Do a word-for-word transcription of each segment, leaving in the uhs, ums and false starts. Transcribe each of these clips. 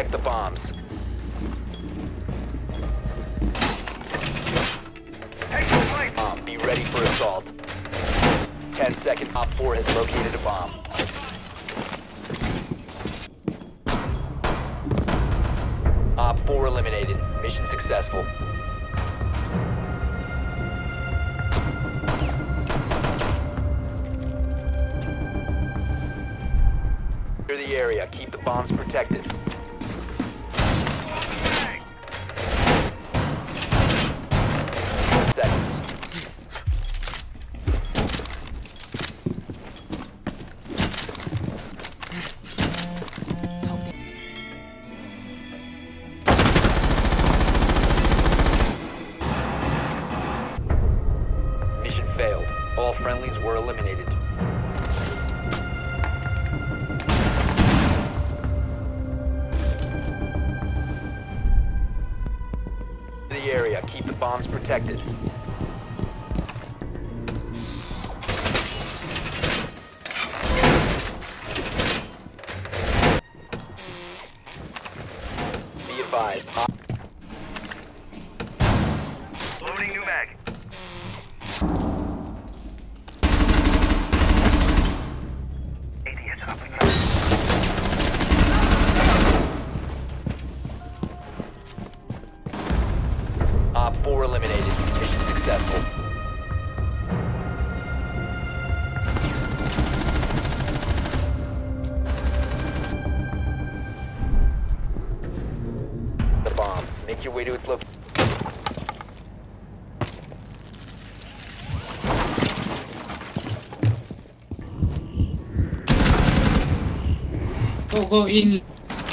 Protect the bombs. Bomb, be ready for assault. Ten seconds. Op four has located a bomb. Op four eliminated. Mission successful. Clear the area. Keep the bombs protected. Seconds. Mission failed. All friendlies were eliminated. The area. Keep the bombs protected. Be advised. Loading new mag. A D S up and running. Op four eliminated. Mission successful. The bomb. Make your way to its location. Go, go in.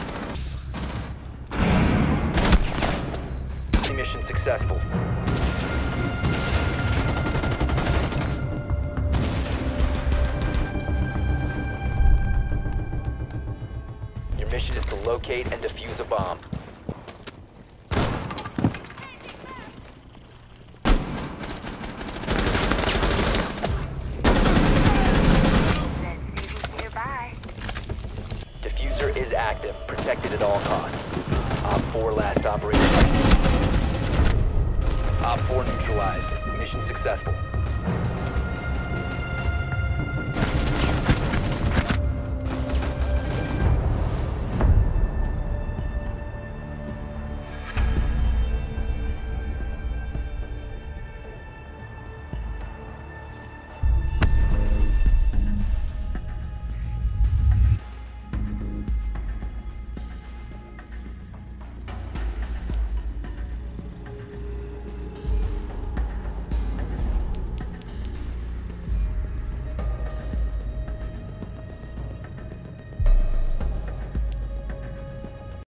Mission successful. Your mission is to locate and defuse a bomb. Nearby. Diffuser is active, protected at all costs. Op four last operation. Op four neutralized. Mission successful.